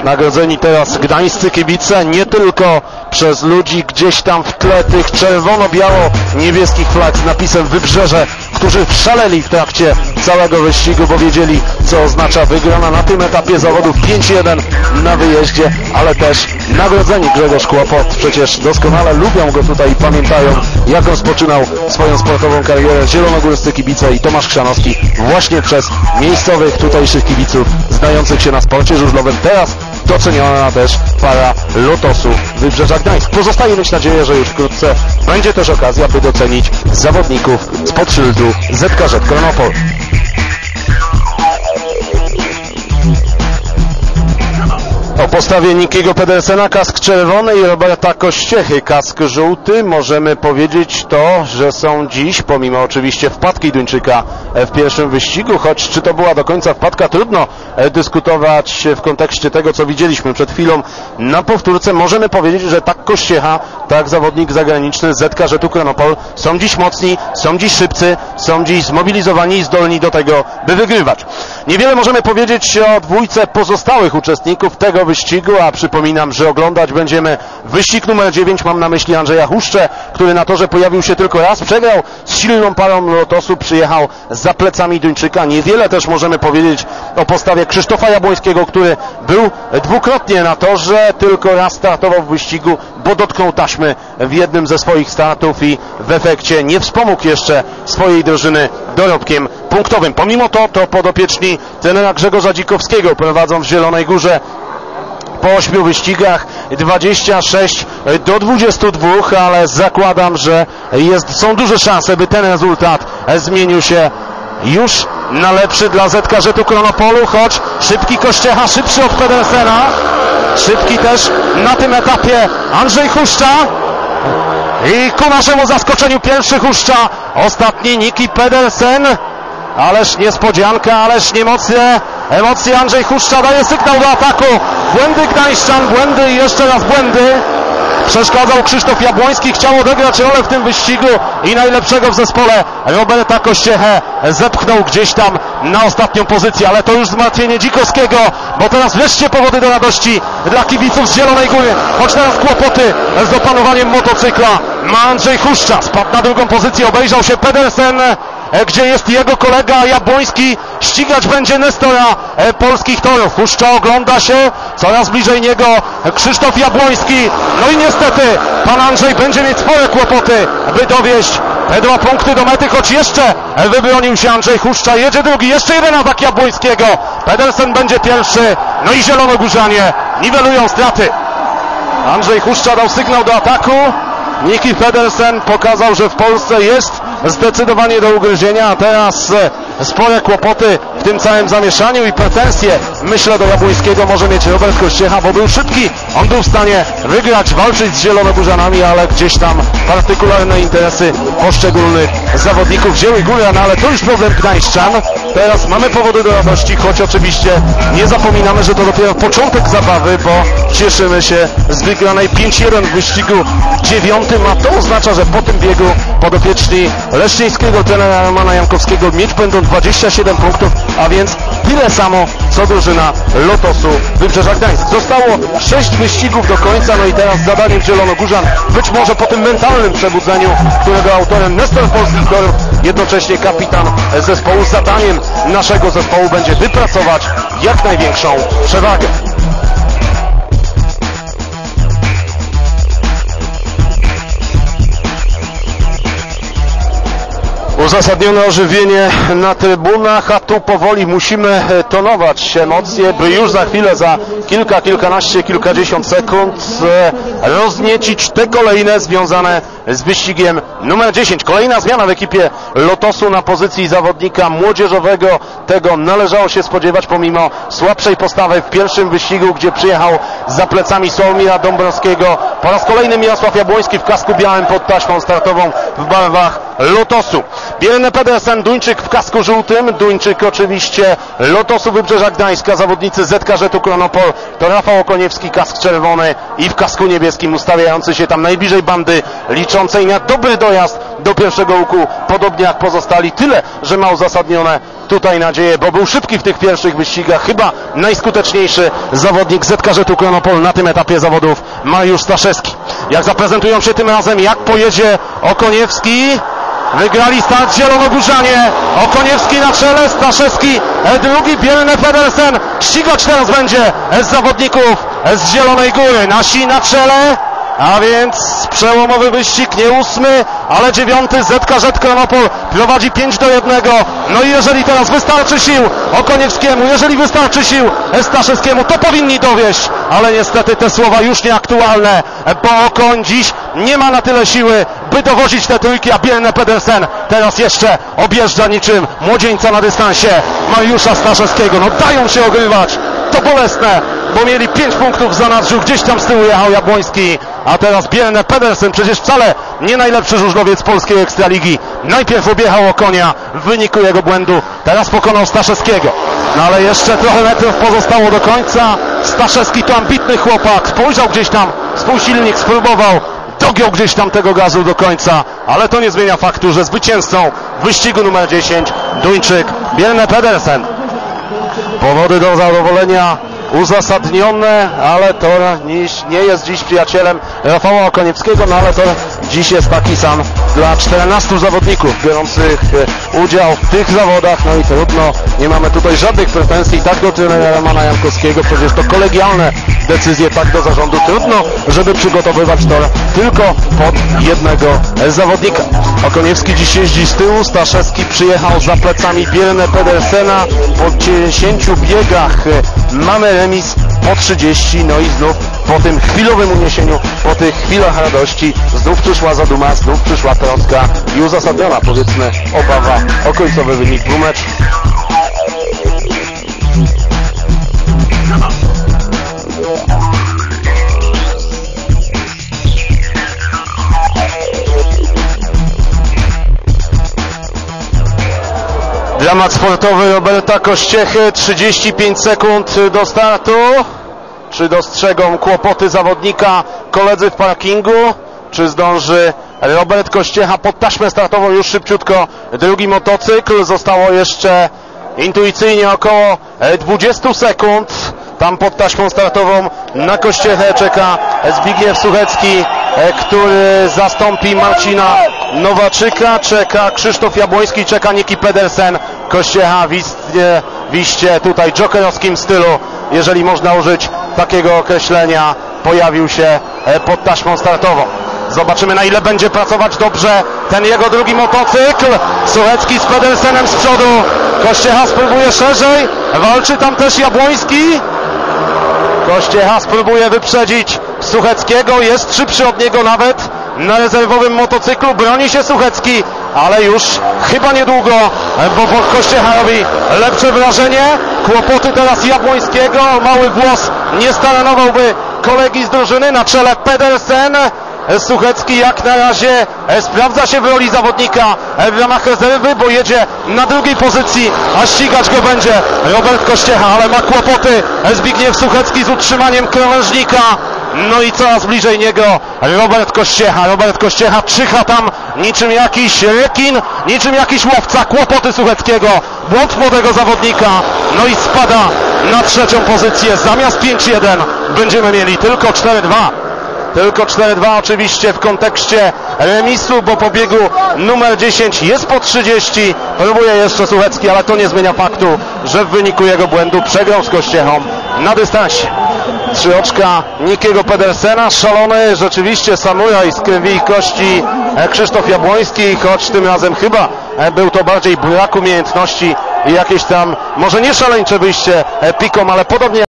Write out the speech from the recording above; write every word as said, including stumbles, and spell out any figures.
nagrodzeni teraz gdańscy kibice, nie tylko przez ludzi gdzieś tam w tle tych czerwono-biało-niebieskich flag z napisem Wybrzeże, którzy szaleli w trakcie całego wyścigu, bo wiedzieli, co oznacza wygrana na tym etapie zawodów pięć jeden na wyjeździe, ale też nagrodzeni Grzegorz Kłopot. Przecież doskonale lubią go tutaj i pamiętają, jak rozpoczynał swoją sportową karierę zielonogórscy kibice i Tomasz Chrzanowski właśnie przez miejscowych tutejszych kibiców znających się na sporcie żużlowym. Teraz doceniona też para Lotosu Wybrzeża Gdańsk. Pozostaje mieć nadzieję, że już wkrótce będzie też okazja, by docenić zawodników spod szyldu Z K Z Kronopol. O postawie Nikiego Pedersena kask czerwony i Roberta Kościechy kask żółty możemy powiedzieć to, że są dziś, pomimo oczywiście wpadki Duńczyka w pierwszym wyścigu, choć czy to była do końca wpadka, trudno dyskutować w kontekście tego, co widzieliśmy przed chwilą na powtórce. Możemy powiedzieć, że tak Kościecha, tak zawodnik zagraniczny Z K Z Kronopol są dziś mocni, są dziś szybcy, są dziś zmobilizowani i zdolni do tego, by wygrywać. Niewiele możemy powiedzieć o dwójce pozostałych uczestników tego wyścigu, a przypominam, że oglądać będziemy wyścig numer dziewięć, mam na myśli Andrzeja Huszczę, który na torze pojawił się tylko raz, przegrał z silną parą Lotosu, przyjechał za plecami Duńczyka. Niewiele też możemy powiedzieć o postawie Krzysztofa Jabłońskiego, który był dwukrotnie na torze, tylko raz startował w wyścigu, bo dotknął taśmy w jednym ze swoich startów i w efekcie nie wspomógł jeszcze swojej drużyny dorobkiem punktowym. Pomimo to, to podopieczni trenera Grzegorza Dzikowskiego prowadzą w Zielonej Górze po ośmiu wyścigach dwadzieścia sześć do dwudziestu dwóch, ale zakładam, że jest, są duże szanse, by ten rezultat zmienił się już na lepszy dla Z K Z Kronopolu, choć szybki Kościecha, szybszy od Pedersena, szybki też na tym etapie Andrzej Huszcza i ku naszemu zaskoczeniu pierwszy Huszcza, ostatni Niki Pedersen. Ależ niespodzianka, ależ emocje, emocje Andrzej Huszcza daje sygnał do ataku. Błędy Gdańszczan, błędy i jeszcze raz błędy. Przeszkadzał Krzysztof Jabłoński, chciał odegrać rolę w tym wyścigu i najlepszego w zespole Roberta Kościechę zepchnął gdzieś tam na ostatnią pozycję, ale to już zmartwienie Dzikowskiego, bo teraz wreszcie powody do radości dla kibiców z Zielonej Góry, choć teraz kłopoty z opanowaniem motocykla ma Andrzej Huszcza. Spadł na drugą pozycję, obejrzał się Pedersen, gdzie jest jego kolega Jabłoński, ścigać będzie Nestora e, polskich torów. Huszcza ogląda się, coraz bliżej niego Krzysztof Jabłoński, no i niestety pan Andrzej będzie mieć spore kłopoty, by dowieść te dwa punkty do mety, choć jeszcze wybronił się Andrzej Huszcza, jedzie drugi, jeszcze jeden atak Jabłońskiego, Pedersen będzie pierwszy, no i zielonogórzanie niwelują straty. Andrzej Huszcza dał sygnał do ataku, Niki Pedersen pokazał, że w Polsce jest zdecydowanie do ugryzienia, a teraz spore kłopoty w tym całym zamieszaniu i pretensje, myślę, do Jabłońskiego może mieć Robert Kościecha, bo był szybki, on był w stanie wygrać, walczyć z zielonogórzanami, ale gdzieś tam partykularne interesy poszczególnych zawodników wzięły górę, no ale to już problem Gdańszczan. Teraz mamy powody do radości, choć oczywiście nie zapominamy, że to dopiero początek zabawy, bo cieszymy się z wygranej pięć jeden w wyścigu dziewiątym, a to oznacza, że po tym biegu podopieczni leszczyńskiego trenera Romana Jankowskiego mieć będą dwadzieścia siedem punktów, a więc tyle samo co drużyna Lotosu Wybrzeża Gdańsk. Zostało sześć wyścigów do końca, no i teraz zadaniem zielonogórzan, być może po tym mentalnym przebudzeniu, którego autorem Nestor polskich torów, jednocześnie kapitan zespołu, zadaniem naszego zespołu będzie wypracować jak największą przewagę. Uzasadnione ożywienie na trybunach, a tu powoli musimy tonować emocje, by już za chwilę, za kilka, kilkanaście, kilkadziesiąt sekund rozniecić te kolejne związane z wyścigiem numer dziesięć. Kolejna zmiana w ekipie Lotosu na pozycji zawodnika młodzieżowego. Tego należało się spodziewać pomimo słabszej postawy w pierwszym wyścigu, gdzie przyjechał za plecami Sławomira Dąbrowskiego. Po raz kolejny Mirosław Jabłoński w kasku białym pod taśmą startową w barwach Lotosu. Björn Pedersen, Duńczyk w kasku żółtym, Duńczyk oczywiście Lotosu Wybrzeża Gdańska, zawodnicy Z K Z Kronopol, to Rafał Okoniewski, kask czerwony i w kasku niebieskim ustawiający się tam najbliżej bandy, liczącej na dobry dojazd do pierwszego łuku, podobnie jak pozostali, tyle, że ma uzasadnione tutaj nadzieję, bo był szybki w tych pierwszych wyścigach, chyba najskuteczniejszy zawodnik Z K Z-u Chronopol na tym etapie zawodów, Mariusz Staszewski. Jak zaprezentują się tym razem, jak pojedzie Okoniewski? Wygrali start Zielonogórzanie, Okoniewski na czele, Staszewski drugi, Björn Pedersen ścigać teraz będzie z zawodników z Zielonej Góry. Nasi na czele, a więc przełomowy wyścig, nie ósmy, ale dziewiąty. Z K Z Chronopol prowadzi pięć do jednego. No i jeżeli teraz wystarczy sił Okoniewskiemu, jeżeli wystarczy sił Staszewskiemu, to powinni dowieść, ale niestety te słowa już nieaktualne, bo Okoń dziś nie ma na tyle siły, by dowozić te trójki, a Björn Pedersen teraz jeszcze objeżdża niczym młodzieńca na dystansie Mariusza Staszewskiego. No dają się ogrywać, to bolesne, bo mieli pięć punktów w zanadrzu, gdzieś tam z tyłu jechał Jabłoński, a teraz Björn Pedersen, przecież wcale nie najlepszy żużlowiec polskiej Ekstraligi, najpierw objechał Okonia w wyniku jego błędu, teraz pokonał Staszewskiego, no ale jeszcze trochę metrów pozostało do końca. Staszewski to ambitny chłopak, spojrzał gdzieś tam, współsilnik spróbował, dogiął gdzieś tam tego gazu do końca, ale to nie zmienia faktu, że zwycięzcą wyścigu numer dziesięć Duńczyk Björn Pedersen. Powody do zadowolenia uzasadnione, ale to nie jest dziś przyjacielem Rafała Okoniewskiego, no ale to dziś jest taki sam dla czternastu zawodników biorących udział w tych zawodach, no i trudno, nie mamy tutaj żadnych pretensji tak do trenera Romana Jankowskiego, przecież to kolegialne decyzje, tak do zarządu, trudno, żeby przygotowywać tor tylko pod jednego zawodnika. Okoniewski dziś jeździ z tyłu, Staszewski przyjechał za plecami Björn Pedersena, po dziesięciu biegach mamy remis po trzydzieści, no i znów po tym chwilowym uniesieniu, po tych chwilach radości znów przyszła zaduma, znów przyszła troska i uzasadniona, powiedzmy, obawa o końcowy wynik dwóch meczów. Dramat sportowy Roberta Kościechy, trzydzieści pięć sekund do startu. Czy dostrzegą kłopoty zawodnika koledzy w parkingu? Czy zdąży Robert Kościecha pod taśmę startową już szybciutko drugi motocykl? Zostało jeszcze intuicyjnie około dwadzieścia sekund. Tam pod taśmą startową na Kościechę czeka Zbigniew Suchecki, który zastąpi Marcina Nowaczyka, czeka Krzysztof Jabłoński, czeka Niki Pedersen. Kościecha w iście, w iście tutaj jokerowskim stylu, jeżeli można użyć takiego określenia, pojawił się pod taśmą startową. Zobaczymy, na ile będzie pracować dobrze ten jego drugi motocykl. Suchecki z Pedersenem z przodu. Kościecha spróbuje szerzej, walczy tam też Jabłoński. Kościecha spróbuje wyprzedzić Sucheckiego, jest szybszy od niego nawet na rezerwowym motocyklu, broni się Suchecki, ale już chyba niedługo, bo Kościecha robi lepsze wrażenie. Kłopoty teraz Jabłońskiego, mały włos nie staranowałby kolegi z drużyny, na czele Pedersen. Suchecki jak na razie sprawdza się w roli zawodnika w ramach rezerwy, bo jedzie na drugiej pozycji, a ścigać go będzie Robert Kościecha, ale ma kłopoty Zbigniew Suchecki z utrzymaniem krawężnika. No i coraz bliżej niego Robert Kościecha. Robert Kościecha czyha tam niczym jakiś rekin, niczym jakiś łowca. Kłopoty Sucheckiego, błąd młodego zawodnika. No i spada na trzecią pozycję. Zamiast pięć jeden będziemy mieli tylko cztery dwa. Tylko cztery dwa oczywiście w kontekście remisu, bo po biegu numer dziesięć jest po trzydzieści. Próbuje jeszcze Suchecki, ale to nie zmienia faktu, że w wyniku jego błędu przegrał z Kościechą na dystansie. Trzy oczka Nikiego Pedersena, szalony rzeczywiście samuraj z krwi i kości Krzysztof Jabłoński, choć tym razem chyba był to bardziej brak umiejętności i jakieś tam, może nie szaleńcze wyjście piką, ale podobnie